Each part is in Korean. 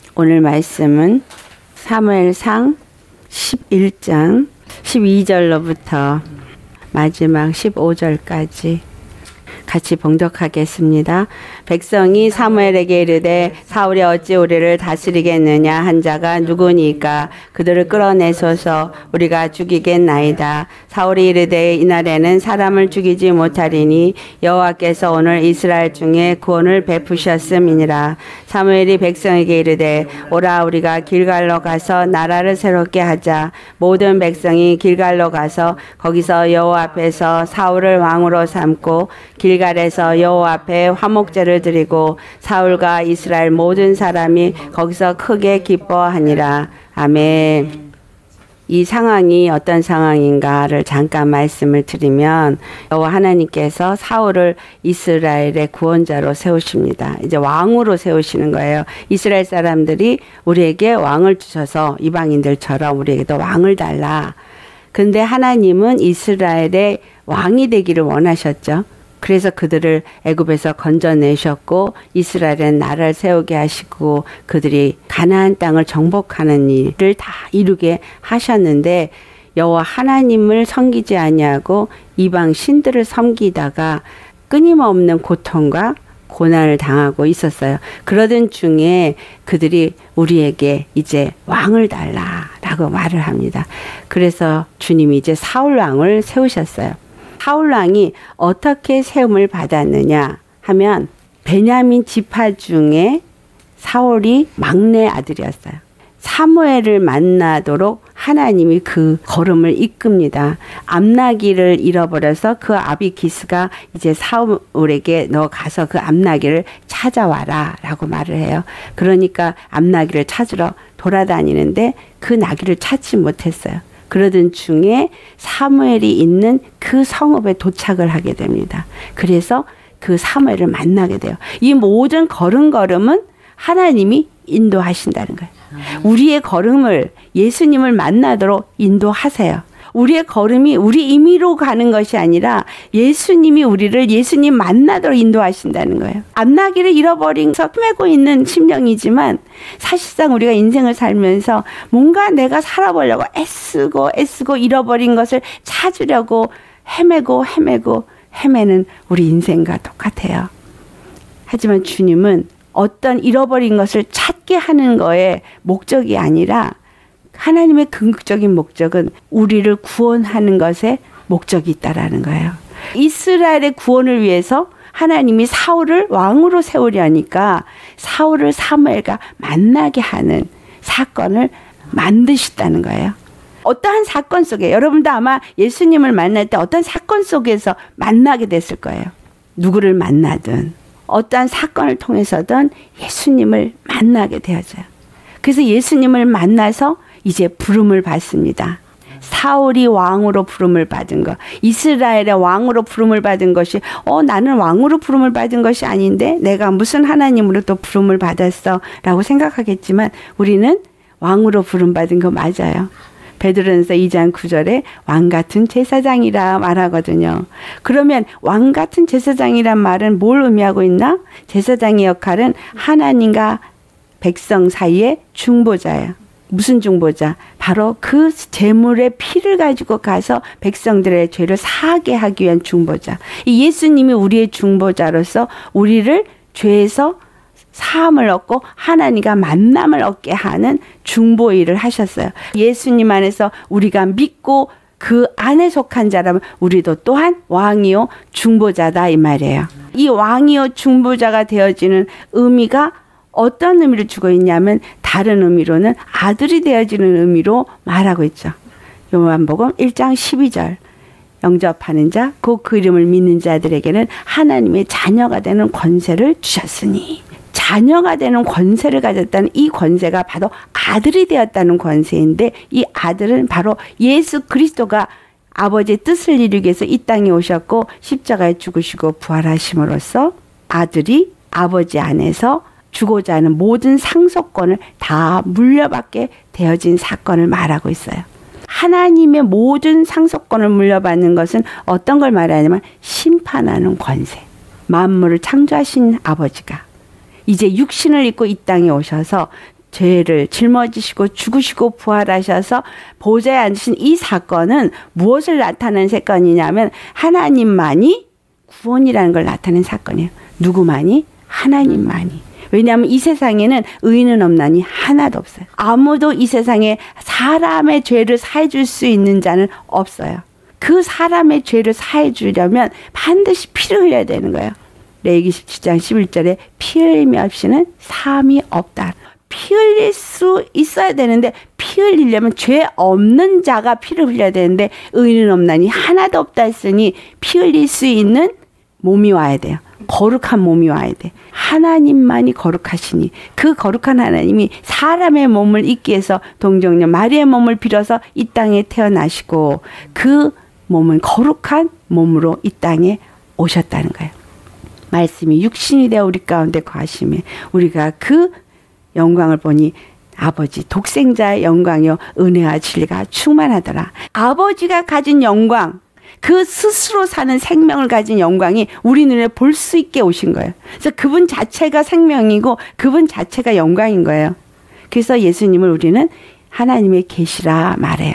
오늘 말씀은 사무엘상 11장 12절로부터 마지막 15절까지 같이 봉독하겠습니다. 백성이 사무엘에게 이르되 사울이 어찌 우리를 다스리겠느냐 한 자가 누구니까 그들을 끌어내소서 우리가 죽이겠나이다. 사울이 이르되 이날에는 사람을 죽이지 못하리니 여호와께서 오늘 이스라엘 중에 구원을 베푸셨음이니라. 사무엘이 백성에게 이르되 오라 우리가 길갈로 가서 나라를 새롭게 하자. 모든 백성이 길갈로 가서 거기서 여호와 앞에서 사울을 왕으로 삼고 길갈에서 여호와 앞에 화목제를 드리고 사울과 이스라엘 모든 사람이 거기서 크게 기뻐하니라. 아멘. 이 상황이 어떤 상황인가를 잠깐 말씀을 드리면 여호와 하나님께서 사울을 이스라엘의 구원자로 세우십니다. 이제 왕으로 세우시는 거예요. 이스라엘 사람들이 우리에게 왕을 주셔서 이방인들처럼 우리에게도 왕을 달라. 근데 하나님은 이스라엘의 왕이 되기를 원하셨죠. 그래서 그들을 애굽에서 건져내셨고 이스라엘은 나라를 세우게 하시고 그들이 가나안 땅을 정복하는 일을 다 이루게 하셨는데 여호와 하나님을 섬기지 아니하고 이방 신들을 섬기다가 끊임없는 고통과 고난을 당하고 있었어요. 그러던 중에 그들이 우리에게 이제 왕을 달라라고 말을 합니다. 그래서 주님이 이제 사울 왕을 세우셨어요. 사울 왕이 어떻게 세움을 받았느냐 하면 베냐민 지파 중에 사울이 막내 아들이었어요. 사무엘을 만나도록 하나님이 그 걸음을 이끕니다. 암나기를 잃어버려서 그 아비기스가 이제 사울에게 너 가서 그 암나기를 찾아와라 라고 말을 해요. 그러니까 암나기를 찾으러 돌아다니는데 그 나귀를 찾지 못했어요. 그러던 중에 사무엘이 있는 그 성읍에 도착을 하게 됩니다. 그래서 그 사무엘을 만나게 돼요. 이 모든 걸음걸음은 하나님이 인도하신다는 거예요. 우리의 걸음을 예수님을 만나도록 인도하세요. 우리의 걸음이 우리 임의로 가는 것이 아니라 예수님이 우리를 예수님 만나도록 인도하신다는 거예요. 앞나기를 잃어버린서 헤매고 있는 심령이지만 사실상 우리가 인생을 살면서 뭔가 내가 살아보려고 애쓰고 잃어버린 것을 찾으려고 헤매는 우리 인생과 똑같아요. 하지만 주님은 어떤 잃어버린 것을 찾게 하는 거에 목적이 아니라 하나님의 궁극적인 목적은 우리를 구원하는 것에 목적이 있다라는 거예요. 이스라엘의 구원을 위해서 하나님이 사울을 왕으로 세우려니까 사울을 사무엘과 만나게 하는 사건을 만드셨다는 거예요. 어떠한 사건 속에 여러분도 아마 예수님을 만날 때 어떤 사건 속에서 만나게 됐을 거예요. 누구를 만나든 어떠한 사건을 통해서든 예수님을 만나게 되어져요. 그래서 예수님을 만나서 이제 부름을 받습니다. 사울이 왕으로 부름을 받은 것, 이스라엘의 왕으로 부름을 받은 것이 나는 왕으로 부름을 받은 것이 아닌데 내가 무슨 하나님으로 또 부름을 받았어 라고 생각하겠지만 우리는 왕으로 부름받은 거 맞아요. 베드로전서 2장 9절에 왕같은 제사장이라 말하거든요. 그러면 왕같은 제사장이란 말은 뭘 의미하고 있나? 제사장의 역할은 하나님과 백성 사이의 중보자예요. 무슨 중보자? 바로 그 제물의 피를 가지고 가서 백성들의 죄를 사하게 하기 위한 중보자. 이 예수님이 우리의 중보자로서 우리를 죄에서 사함을 얻고 하나님과 만남을 얻게 하는 중보 일을 하셨어요. 예수님 안에서 우리가 믿고 그 안에 속한 자라면 우리도 또한 왕이요 중보자다 이 말이에요. 이 왕이요 중보자가 되어지는 의미가 어떤 의미를 주고 있냐면 다른 의미로는 아들이 되어지는 의미로 말하고 있죠. 요한복음 1장 12절 영접하는 자, 곧 그 이름을 믿는 자들에게는 하나님의 자녀가 되는 권세를 주셨으니 자녀가 되는 권세를 가졌다는 이 권세가 바로 아들이 되었다는 권세인데 이 아들은 바로 예수 그리스도가 아버지의 뜻을 이루기 위해서 이 땅에 오셨고 십자가에 죽으시고 부활하심으로써 아들이 아버지 안에서 주고자 하는 모든 상속권을 다 물려받게 되어진 사건을 말하고 있어요. 하나님의 모든 상속권을 물려받는 것은 어떤 걸 말하냐면 심판하는 권세. 만물을 창조하신 아버지가 이제 육신을 입고 이 땅에 오셔서 죄를 짊어지시고 죽으시고 부활하셔서 보좌에 앉으신 이 사건은 무엇을 나타내는 사건이냐면 하나님만이 구원이라는 걸 나타내는 사건이에요. 누구만이? 하나님만이. 왜냐하면 이 세상에는 의인은 없나니 하나도 없어요. 아무도 이 세상에 사람의 죄를 사해 줄 수 있는 자는 없어요. 그 사람의 죄를 사해 주려면 반드시 피를 흘려야 되는 거예요. 레위기 17장 11절에 피 흘림이 없이는 사함이 없다. 피 흘릴 수 있어야 되는데 피 흘리려면 죄 없는 자가 피를 흘려야 되는데 의인은 없나니 하나도 없다 했으니 피 흘릴 수 있는 몸이 와야 돼요. 거룩한 몸이 와야 돼. 하나님만이 거룩하시니 그 거룩한 하나님이 사람의 몸을 입기 위해서 동정녀 마리아의 몸을 빌어서 이 땅에 태어나시고 그 몸은 거룩한 몸으로 이 땅에 오셨다는 거예요. 말씀이 육신이 되어 우리 가운데 거하심에 우리가 그 영광을 보니 아버지 독생자의 영광이요 은혜와 진리가 충만하더라. 아버지가 가진 영광, 그 스스로 사는 생명을 가진 영광이 우리 눈에 볼 수 있게 오신 거예요. 그래서 그분 자체가 생명이고 그분 자체가 영광인 거예요. 그래서 예수님을 우리는 하나님의 계시라 말해요.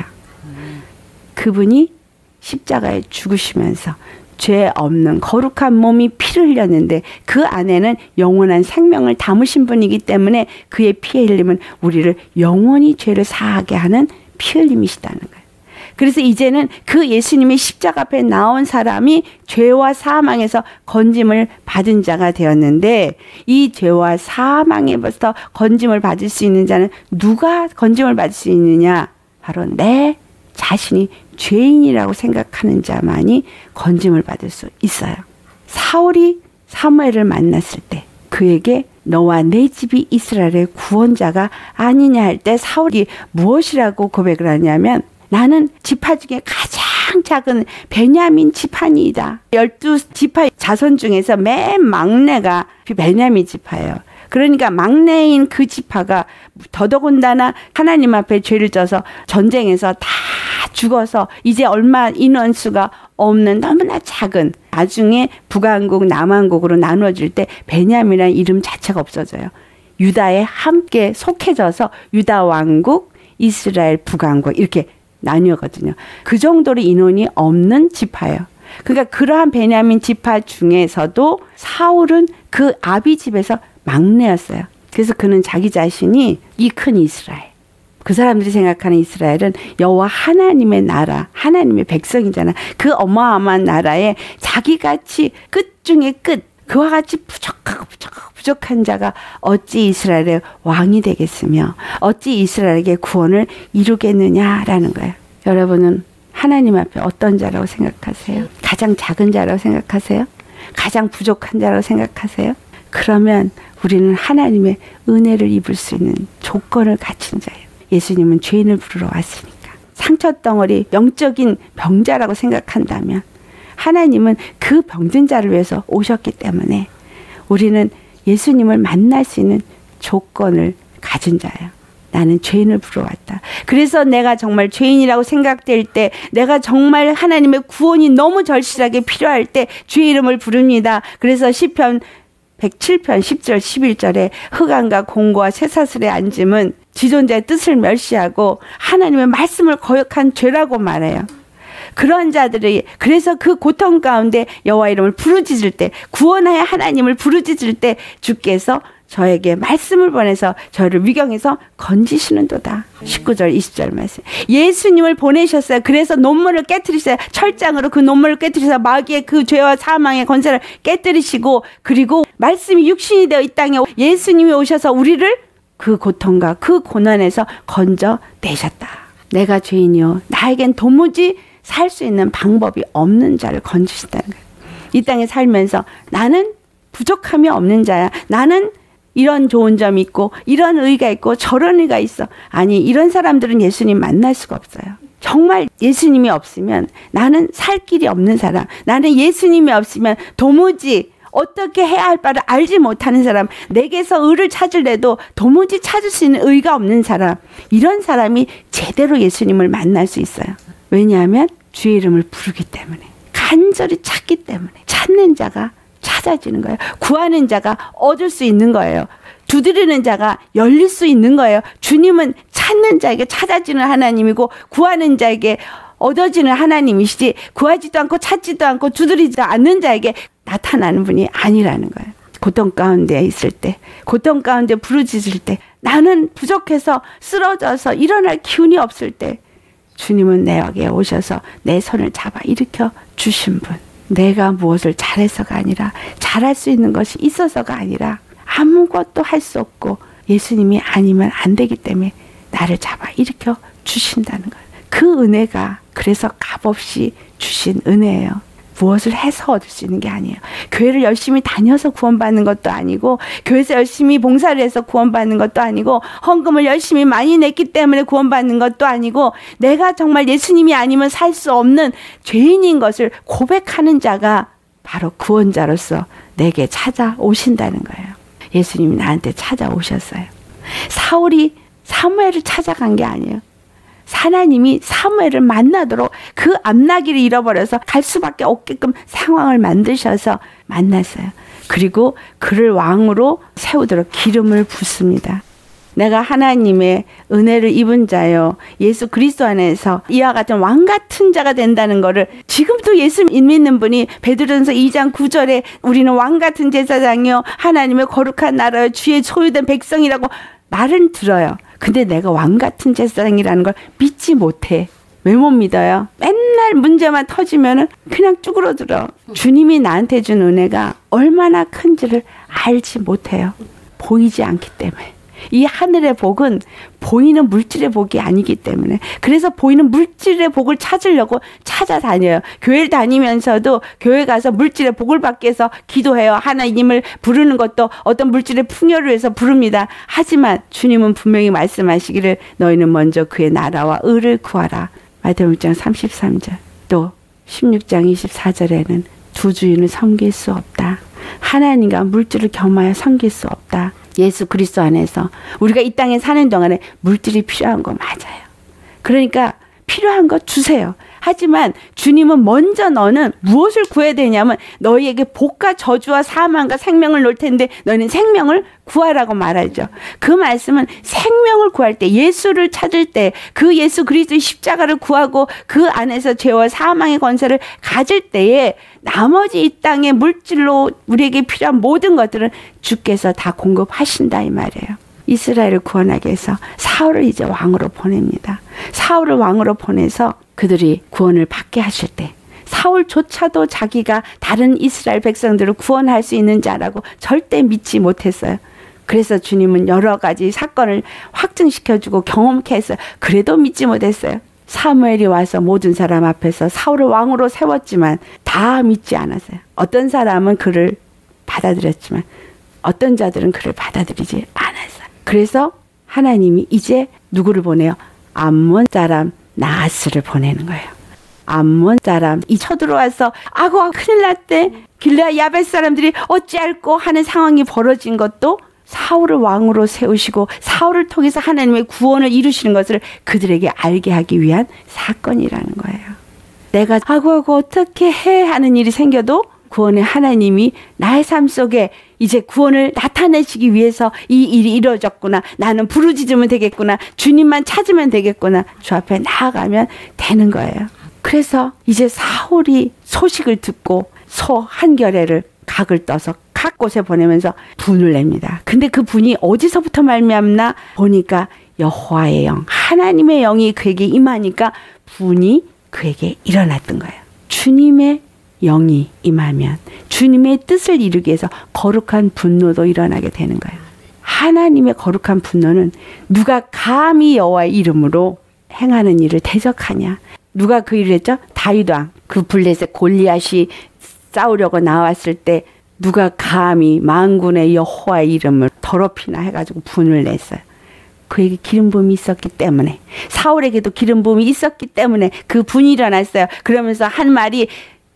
그분이 십자가에 죽으시면서 죄 없는 거룩한 몸이 피를 흘렸는데 그 안에는 영원한 생명을 담으신 분이기 때문에 그의 피의 흘림은 우리를 영원히 죄를 사하게 하는 피 흘림이시다는 거예요. 그래서 이제는 그 예수님이 십자가 앞에 나온 사람이 죄와 사망에서 건짐을 받은 자가 되었는데 이 죄와 사망에부터 건짐을 받을 수 있는 자는 누가 건짐을 받을 수 있느냐? 바로 내 자신이 죄인이라고 생각하는 자만이 건짐을 받을 수 있어요. 사울이 사무엘을 만났을 때 그에게 너와 내 집이 이스라엘의 구원자가 아니냐 할 때 사울이 무엇이라고 고백을 하냐면 나는 지파 중에 가장 작은 베냐민 지파니이다. 12지파 자손 중에서 맨 막내가 베냐민 지파예요. 그러니까 막내인 그 지파가 더더군다나 하나님 앞에 죄를 져서 전쟁에서 다 죽어서 이제 얼마 인원수가 없는 너무나 작은 나중에 북왕국 남왕국으로 나누어질 때 베냐민이라는 이름 자체가 없어져요. 유다에 함께 속해져서 유다 왕국, 이스라엘 북왕국 이렇게 나뉘었거든요. 그 정도로 인원이 없는 지파예요. 그러니까 그러한 베냐민 지파 중에서도 사울은 그 아비 집에서 막내였어요. 그래서 그는 자기 자신이 이 큰 이스라엘, 그 사람들이 생각하는 이스라엘은 여호와 하나님의 나라, 하나님의 백성이잖아. 그 어마어마한 나라에 자기같이 끝 중에 끝, 그와 같이 부족한 자가 어찌 이스라엘의 왕이 되겠으며 어찌 이스라엘에게 구원을 이루겠느냐라는 거예요. 여러분은 하나님 앞에 어떤 자라고 생각하세요? 가장 작은 자라고 생각하세요? 가장 부족한 자라고 생각하세요? 그러면 우리는 하나님의 은혜를 입을 수 있는 조건을 갖춘 자예요. 예수님은 죄인을 부르러 왔으니까. 상처덩어리 영적인 병자라고 생각한다면 하나님은 그 병든 자를 위해서 오셨기 때문에 우리는 예수님을 만날 수 있는 조건을 가진 자예요. 나는 죄인을 부르러 왔다. 그래서 내가 정말 죄인이라고 생각될 때, 내가 정말 하나님의 구원이 너무 절실하게 필요할 때 주의 이름을 부릅니다. 그래서 시편 107편 10절 11절에 흑암과 공고와 쇠사슬에 앉음은 지존자의 뜻을 멸시하고 하나님의 말씀을 거역한 죄라고 말해요. 그런 자들이 그래서 그 고통 가운데 여호와 이름을 부르짖을 때, 구원하여 하나님을 부르짖을 때 주께서 저에게 말씀을 보내서 저를 위경해서 건지시는도다. 19절 20절 말씀. 예수님을 보내셨어요. 그래서 논문을 깨뜨리셨어요. 철장으로 그 논문을 깨뜨리셔서 마귀의 그 죄와 사망의 권세를 깨뜨리시고, 그리고 말씀이 육신이 되어 이 땅에 예수님이 오셔서 우리를 그 고통과 그 고난에서 건져내셨다. 내가 죄인이요 나에겐 도무지 살 수 있는 방법이 없는 자를 건지신다는 거예요. 이 땅에 살면서 나는 부족함이 없는 자야. 나는 이런 좋은 점이 있고 이런 의가 있고 저런 의가 있어. 아니, 이런 사람들은 예수님 만날 수가 없어요. 정말 예수님이 없으면 나는 살 길이 없는 사람, 나는 예수님이 없으면 도무지 어떻게 해야 할 바를 알지 못하는 사람, 내게서 의를 찾으려도 도무지 찾을 수 있는 의가 없는 사람, 이런 사람이 제대로 예수님을 만날 수 있어요. 왜냐하면 주의 이름을 부르기 때문에, 간절히 찾기 때문에. 찾는 자가 찾아지는 거예요. 구하는 자가 얻을 수 있는 거예요. 두드리는 자가 열릴 수 있는 거예요. 주님은 찾는 자에게 찾아지는 하나님이고 구하는 자에게 얻어지는 하나님이시지, 구하지도 않고 찾지도 않고 두드리지도 않는 자에게 나타나는 분이 아니라는 거예요. 고통 가운데 있을 때, 고통 가운데 부르짖을 때, 나는 부족해서 쓰러져서 일어날 기운이 없을 때 주님은 내게 오셔서 내 손을 잡아 일으켜 주신 분. 내가 무엇을 잘해서가 아니라, 잘할 수 있는 것이 있어서가 아니라 아무것도 할 수 없고 예수님이 아니면 안 되기 때문에 나를 잡아 일으켜 주신다는 거예요. 그 은혜가 그래서 값없이 주신 은혜예요. 무엇을 해서 얻을 수 있는 게 아니에요. 교회를 열심히 다녀서 구원받는 것도 아니고, 교회에서 열심히 봉사를 해서 구원받는 것도 아니고, 헌금을 열심히 많이 냈기 때문에 구원받는 것도 아니고, 내가 정말 예수님이 아니면 살 수 없는 죄인인 것을 고백하는 자가 바로 구원자로서 내게 찾아오신다는 거예요. 예수님이 나한테 찾아오셨어요. 사울이 사무엘을 찾아간 게 아니에요. 하나님이 사무엘을 만나도록 그 앞나기를 잃어버려서 갈 수밖에 없게끔 상황을 만드셔서 만났어요. 그리고 그를 왕으로 세우도록 기름을 붓습니다. 내가 하나님의 은혜를 입은 자요, 예수 그리스도 안에서 이와 같은 왕 같은 자가 된다는 것을 지금도 예수 믿는 분이 베드로전서 2장 9절에 우리는 왕 같은 제사장이요 하나님의 거룩한 나라요 주의 소유된 백성이라고 말은 들어요. 근데 내가 왕 같은 제사장이라는 걸 믿지 못해. 왜 못 믿어요? 맨날 문제만 터지면은 그냥 쭈그러들어. 주님이 나한테 준 은혜가 얼마나 큰지를 알지 못해요. 보이지 않기 때문에. 이 하늘의 복은 보이는 물질의 복이 아니기 때문에, 그래서 보이는 물질의 복을 찾으려고 찾아다녀요. 교회를 다니면서도 교회 가서 물질의 복을 받기 위해서 기도해요. 하나님을 부르는 것도 어떤 물질의 풍요를 위해서 부릅니다. 하지만 주님은 분명히 말씀하시기를 너희는 먼저 그의 나라와 의를 구하라. 마태복음 6장 33절, 또 16장 24절에는 두 주인을 섬길 수 없다. 하나님과 물질을 겸하여 섬길 수 없다. 예수 그리스도 안에서 우리가 이 땅에 사는 동안에 물질이 필요한 거 맞아요. 그러니까 필요한 거 주세요. 하지만 주님은 먼저 너는 무엇을 구해야 되냐면 너희에게 복과 저주와 사망과 생명을 놓을 텐데 너희는 생명을 구하라고 말하죠. 그 말씀은 생명을 구할 때, 예수를 찾을 때, 그 예수 그리스도의 십자가를 구하고 그 안에서 죄와 사망의 권세를 가질 때에 나머지 이 땅의 물질로 우리에게 필요한 모든 것들은 주께서 다 공급하신다 이 말이에요. 이스라엘을 구원하기 위해서 사울을 이제 왕으로 보냅니다. 사울을 왕으로 보내서 그들이 구원을 받게 하실 때 사울조차도 자기가 다른 이스라엘 백성들을 구원할 수 있는 자라고 절대 믿지 못했어요. 그래서 주님은 여러 가지 사건을 확증시켜주고 경험케 했어요. 그래도 믿지 못했어요. 사무엘이 와서 모든 사람 앞에서 사울을 왕으로 세웠지만 다 믿지 않았어요. 어떤 사람은 그를 받아들였지만 어떤 자들은 그를 받아들이지 않았어요. 그래서 하나님이 이제 누구를 보내요? 암몬 사람 나하스를 보내는 거예요. 암몬 사람 이 쳐들어와서 아고 큰일 났대. 길르앗 야벳 사람들이 어찌할꼬 하는 상황이 벌어진 것도 사울을 왕으로 세우시고 사울을 통해서 하나님의 구원을 이루시는 것을 그들에게 알게 하기 위한 사건이라는 거예요. 내가 아고 어떻게 해 하는 일이 생겨도 구원의 하나님이 나의 삶 속에 이제 구원을 나타내시기 위해서 이 일이 이루어졌구나. 나는 부르짖으면 되겠구나. 주님만 찾으면 되겠구나. 주 앞에 나아가면 되는 거예요. 그래서 이제 사울이 소식을 듣고 소 한 겨레를 각을 떠서 각 곳에 보내면서 분을 냅니다. 근데 그 분이 어디서부터 말미암나 보니까 여호와의 영, 하나님의 영이 그에게 임하니까 분이 그에게 일어났던 거예요. 주님의 영이 임하면 주님의 뜻을 이루기 위해서 거룩한 분노도 일어나게 되는 거예요. 하나님의 거룩한 분노는 누가 감히 여호와의 이름으로 행하는 일을 대적하냐. 누가 그 일을 했죠? 다윗 왕. 그 블레셋 골리앗이 싸우려고 나왔을 때 누가 감히 만군의 여호와의 이름을 더럽히나 해가지고 분을 냈어요. 그에게 기름 부음이 있었기 때문에, 사울에게도 기름 부음이 있었기 때문에 그 분이 일어났어요. 그러면서 한 말이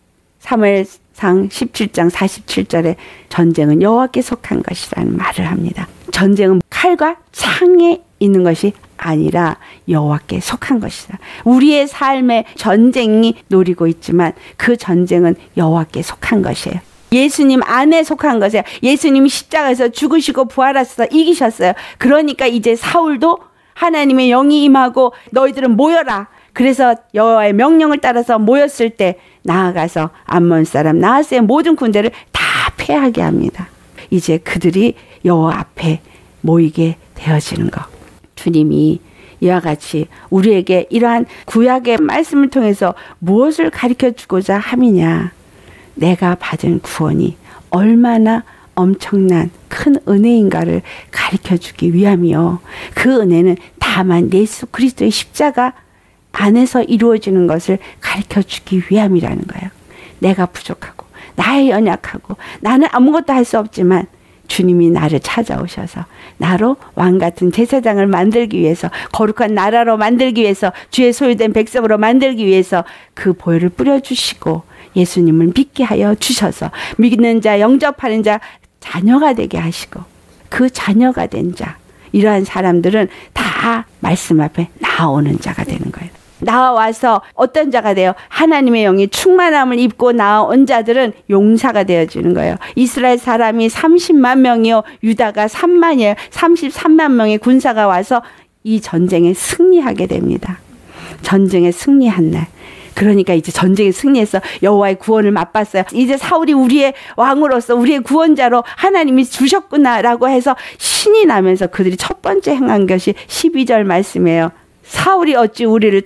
사무엘상 17장 47절에 전쟁은 여호와께 속한 것이라는 말을 합니다. 전쟁은 칼과 창에 있는 것이 아니라 여호와께 속한 것이다. 우리의 삶에 전쟁이 노리고 있지만 그 전쟁은 여호와께 속한 것이에요. 예수님 안에 속한 것이에요. 예수님이 십자가에서 죽으시고 부활하셔서 이기셨어요. 그러니까 이제 사울도 하나님의 영이 임하고 너희들은 모여라. 그래서 여호와의 명령을 따라서 모였을 때 나아가서 암몬 사람 나하스의 모든 군대를 다 패하게 합니다. 이제 그들이 여호와 앞에 모이게 되어지는 것. 주님이 이와 같이 우리에게 이러한 구약의 말씀을 통해서 무엇을 가르쳐주고자 함이냐. 내가 받은 구원이 얼마나 엄청난 큰 은혜인가를 가르쳐주기 위함이요. 그 은혜는 다만 예수 그리스도의 십자가 안에서 이루어지는 것을 가르쳐주기 위함이라는 거예요. 내가 부족하고 나의 연약하고 나는 아무것도 할 수 없지만 주님이 나를 찾아오셔서 나로 왕같은 제사장을 만들기 위해서 거룩한 나라로 만들기 위해서 주의 소유된 백성으로 만들기 위해서 그 보혈을 뿌려주시고 예수님을 믿게 하여 주셔서 믿는 자 영접하는 자 자녀가 되게 하시고 그 자녀가 된 자 이러한 사람들은 다 말씀 앞에 나오는 자가 되는 거예요. 나와서 어떤 자가 돼요? 하나님의 영이 충만함을 입고 나온 자들은 용사가 되어지는 거예요. 이스라엘 사람이 30만 명이요. 유다가 3만이에요. 33만 명의 군사가 와서 이 전쟁에 승리하게 됩니다. 전쟁에 승리한 날. 그러니까 이제 전쟁에 승리해서 여호와의 구원을 맛봤어요. 이제 사울이 우리의 왕으로서 우리의 구원자로 하나님이 주셨구나라고 해서 신이 나면서 그들이 첫 번째 행한 것이 12절 말씀이에요. 사울이 어찌 우리를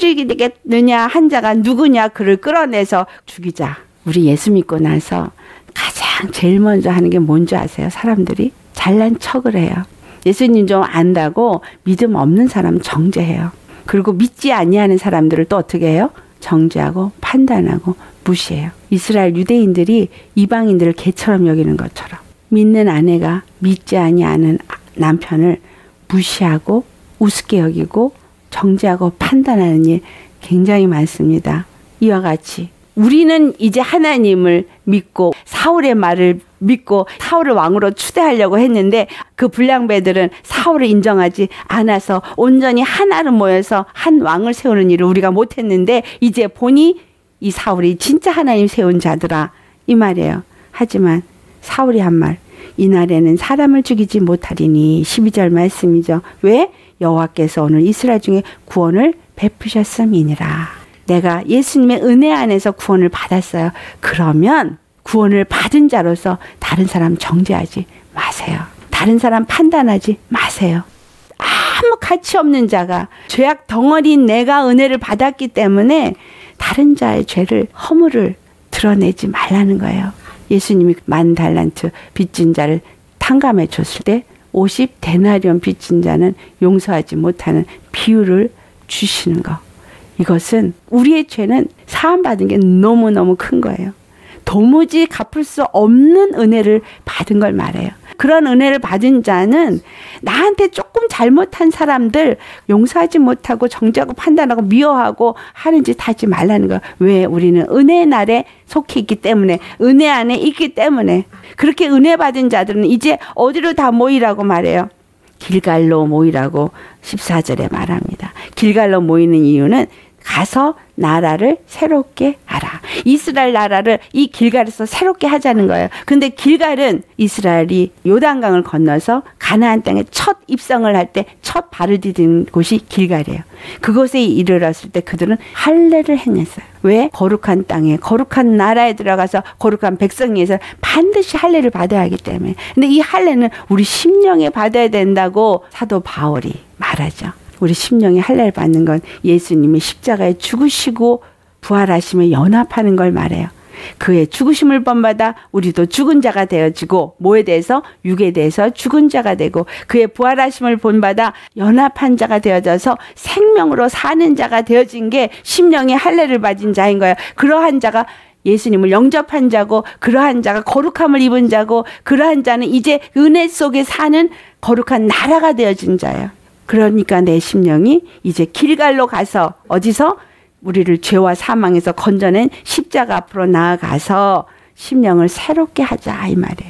다스리겠느냐 한 자가 누구냐 그를 끌어내서 죽이자. 우리 예수 믿고 나서 가장 제일 먼저 하는 게 뭔지 아세요? 사람들이 잘난 척을 해요. 예수님 좀 안다고 믿음 없는 사람 정죄해요. 그리고 믿지 아니하는 사람들을 또 어떻게 해요? 정죄하고 판단하고 무시해요. 이스라엘 유대인들이 이방인들을 개처럼 여기는 것처럼 믿는 아내가 믿지 아니하는 남편을 무시하고 우습게 여기고 정죄하고 판단하는 일 굉장히 많습니다. 이와 같이 우리는 이제 하나님을 믿고 사울의 말을 믿고 사울을 왕으로 추대하려고 했는데 그 불량배들은 사울을 인정하지 않아서 온전히 하나로 모여서 한 왕을 세우는 일을 우리가 못했는데 이제 보니 이 사울이 진짜 하나님 세운 자더라 이 말이에요. 하지만 사울이 한 말 이날에는 사람을 죽이지 못하리니 12절 말씀이죠. 왜? 여호와께서 오늘 이스라엘 중에 구원을 베푸셨음이니라. 내가 예수님의 은혜 안에서 구원을 받았어요. 그러면 구원을 받은 자로서 다른 사람 정죄하지 마세요. 다른 사람 판단하지 마세요. 아무 가치 없는 자가 죄악 덩어리인 내가 은혜를 받았기 때문에 다른 자의 죄를 허물을 드러내지 말라는 거예요. 예수님이 10,000달란트 빚진 자를 탕감해 줬을 때 50데나리온 빚진 자는 용서하지 못하는 비유를 주시는 거. 이것은 우리의 죄는 사함받은 게 너무너무 큰 거예요. 도무지 갚을 수 없는 은혜를 받은 걸 말해요. 그런 은혜를 받은 자는 나한테 조금 잘못한 사람들 용서하지 못하고 정죄하고 판단하고 미워하고 하는 짓 하지 말라는 거예요. 왜? 우리는 은혜의 날에 속해 있기 때문에 은혜 안에 있기 때문에 그렇게 은혜 받은 자들은 이제 어디로 다 모이라고 말해요. 길갈로 모이라고 14절에 말합니다. 길갈로 모이는 이유는 가서 나라를 새롭게 하라. 이스라엘 나라를 이 길갈에서 새롭게 하자는 거예요. 근데 길갈은 이스라엘이 요단강을 건너서 가나안 땅에 첫 입성을 할 때 첫 발을 디딘 곳이 길갈이에요. 그곳에 이르렀을 때 그들은 할례를 행했어요. 왜? 거룩한 땅에 거룩한 나라에 들어가서 거룩한 백성에서 반드시 할례를 받아야 하기 때문에. 근데 이 할례는 우리 심령에 받아야 된다고 사도 바울이 말하죠. 우리 심령이 할례를 받는 건 예수님이 십자가에 죽으시고 부활하심에 연합하는 걸 말해요. 그의 죽으심을 본받아 우리도 죽은 자가 되어지고 뭐에 대해서? 육에 대해서 죽은 자가 되고 그의 부활하심을 본받아 연합한 자가 되어져서 생명으로 사는 자가 되어진 게 심령이 할례를 받은 자인 거예요. 그러한 자가 예수님을 영접한 자고 그러한 자가 거룩함을 입은 자고 그러한 자는 이제 은혜 속에 사는 거룩한 나라가 되어진 자예요. 그러니까 내 심령이 이제 길갈로 가서 어디서? 우리를 죄와 사망에서 건져낸 십자가 앞으로 나아가서 심령을 새롭게 하자 이 말이에요.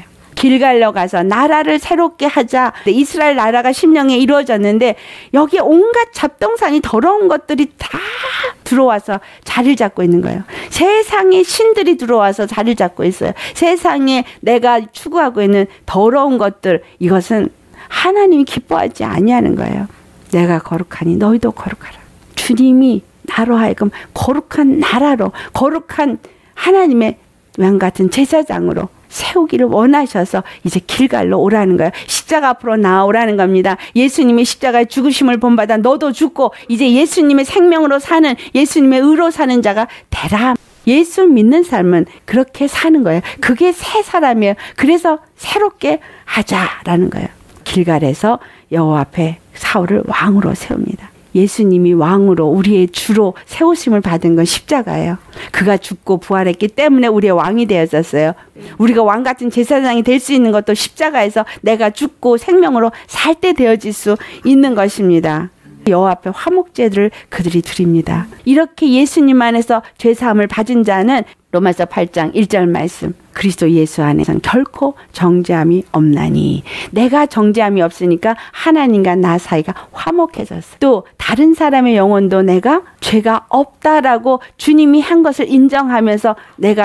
길갈로 가서 나라를 새롭게 하자. 이스라엘 나라가 심령에 이루어졌는데 여기에 온갖 잡동사니 더러운 것들이 다 들어와서 자리를 잡고 있는 거예요. 세상의 신들이 들어와서 자리를 잡고 있어요. 세상에 내가 추구하고 있는 더러운 것들, 이것은 하나님이 기뻐하지 아니하는 거예요. 내가 거룩하니 너희도 거룩하라. 주님이 나로 하여금 거룩한 나라로, 거룩한 하나님의 왕 같은 제사장으로 세우기를 원하셔서 이제 길갈로 오라는 거예요. 십자가 앞으로 나오라는 겁니다. 예수님의 십자가의 죽으심을 본받아 너도 죽고 이제 예수님의 생명으로 사는, 예수님의 의로 사는 자가 되라. 예수 믿는 삶은 그렇게 사는 거예요. 그게 새 사람이에요. 그래서 새롭게 하자라는 거예요. 길갈에서 여호와 앞에 사울을 왕으로 세웁니다. 예수님이 왕으로 우리의 주로 세우심을 받은 건 십자가예요. 그가 죽고 부활했기 때문에 우리의 왕이 되어졌어요. 우리가 왕 같은 제사장이 될 수 있는 것도 십자가에서 내가 죽고 생명으로 살 때 되어질 수 있는 것입니다. 여호와 앞에 화목제를 그들이 드립니다. 이렇게 예수님 안에서 죄사함을 받은 자는 로마서 8장 1절 말씀, 그리스도 예수 안에서는 결코 정죄함이 없나니. 내가 정죄함이 없으니까 하나님과 나 사이가 화목해졌어. 또 다른 사람의 영혼도 내가 죄가 없다라고 주님이 한 것을 인정하면서 내가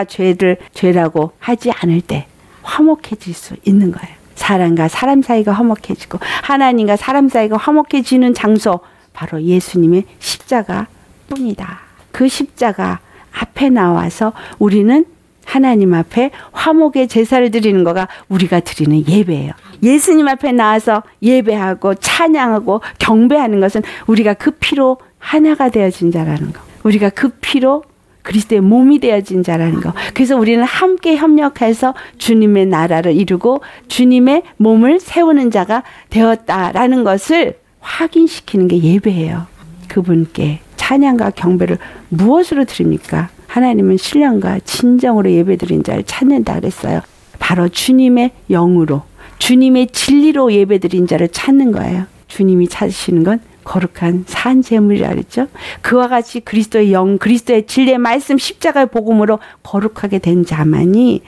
죄라고 하지 않을 때 화목해질 수 있는 거예요. 사람과 사람 사이가 화목해지고 하나님과 사람 사이가 화목해지는 장소, 바로 예수님의 십자가뿐이다. 그 십자가 앞에 나와서 우리는 하나님 앞에 화목의 제사를 드리는 거가 우리가 드리는 예배예요. 예수님 앞에 나와서 예배하고 찬양하고 경배하는 것은 우리가 그 피로 하나가 되어진 자라는 거. 우리가 그 피로 그리스도의 몸이 되어진 자라는 거. 그래서 우리는 함께 협력해서 주님의 나라를 이루고 주님의 몸을 세우는 자가 되었다라는 것을 확인시키는 게 예배예요. 그분께 찬양과 경배를 무엇으로 드립니까? 하나님은 신령과 진정으로 예배드린 자를 찾는다 그랬어요. 바로 주님의 영으로, 주님의 진리로 예배드린 자를 찾는 거예요. 주님이 찾으시는 건 거룩한 산 제물이라 그랬죠. 그와 같이 그리스도의 영, 그리스도의 진리의 말씀, 십자가의 복음으로 거룩하게 된 자만이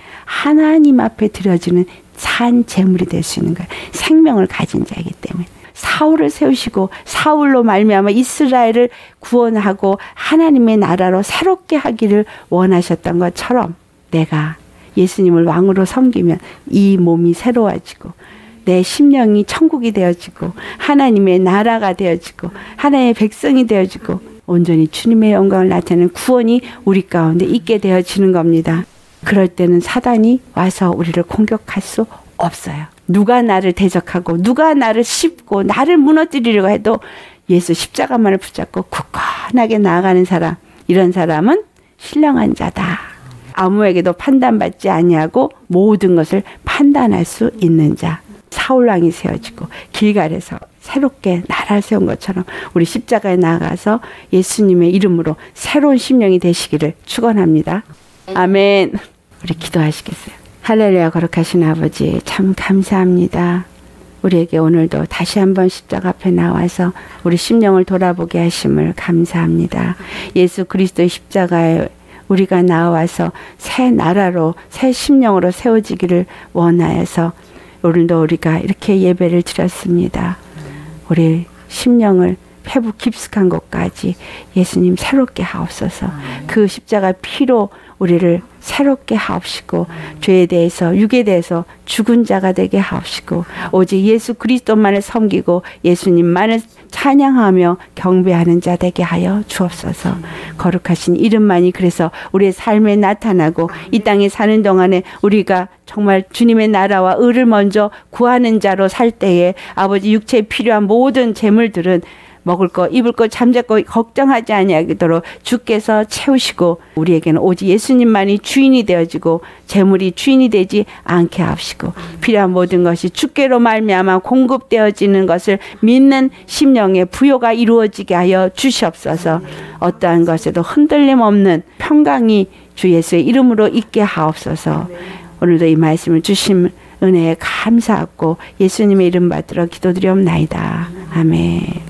하나님 앞에 드려지는 산 제물이 될 수 있는 거예요. 생명을 가진 자이기 때문에. 사울을 세우시고 사울로 말미암아 이스라엘을 구원하고 하나님의 나라로 새롭게 하기를 원하셨던 것처럼 내가 예수님을 왕으로 섬기면 이 몸이 새로워지고 내 심령이 천국이 되어지고 하나님의 나라가 되어지고 하나님의 백성이 되어지고 온전히 주님의 영광을 나타내는 구원이 우리 가운데 있게 되어지는 겁니다. 그럴 때는 사단이 와서 우리를 공격할 수 없어요. 누가 나를 대적하고 누가 나를 씹고 나를 무너뜨리려고 해도 예수 십자가만을 붙잡고 굳건하게 나아가는 사람, 이런 사람은 신령한 자다. 아무에게도 판단받지 아니하고 모든 것을 판단할 수 있는 자. 사울왕이 세워지고 길갈에서 새롭게 나라를 세운 것처럼 우리 십자가에 나아가서 예수님의 이름으로 새로운 심령이 되시기를 축원합니다. 아멘. 우리 기도하시겠어요? 할렐루야. 거룩하신 아버지, 참 감사합니다. 우리에게 오늘도 다시 한번 십자가 앞에 나와서 우리 심령을 돌아보게 하심을 감사합니다. 예수 그리스도의 십자가에 우리가 나와서 새 나라로 새 심령으로 세워지기를 원하여서 오늘도 우리가 이렇게 예배를 드렸습니다. 우리 심령을 회복 깊숙한 곳까지 예수님 새롭게 하옵소서. 그 십자가 피로 우리를 새롭게 하옵시고 죄에 대해서 육에 대해서 죽은 자가 되게 하옵시고 오직 예수 그리스도만을 섬기고 예수님만을 찬양하며 경배하는 자 되게 하여 주옵소서. 거룩하신 이름만이 그래서 우리의 삶에 나타나고 이 땅에 사는 동안에 우리가 정말 주님의 나라와 의를 먼저 구하는 자로 살 때에 아버지 육체에 필요한 모든 재물들은 먹을 거, 입을 거, 잠잘 거 걱정하지 아니하도록 주께서 채우시고 우리에게는 오직 예수님만이 주인이 되어지고 재물이 주인이 되지 않게 하시고 필요한 모든 것이 주께로 말미암아 공급되어지는 것을 믿는 심령의 부요가 이루어지게 하여 주시옵소서. 어떠한 것에도 흔들림 없는 평강이 주 예수의 이름으로 있게 하옵소서. 오늘도 이 말씀을 주신 은혜에 감사하고 예수님의 이름 받들어 기도드리옵나이다. 아멘.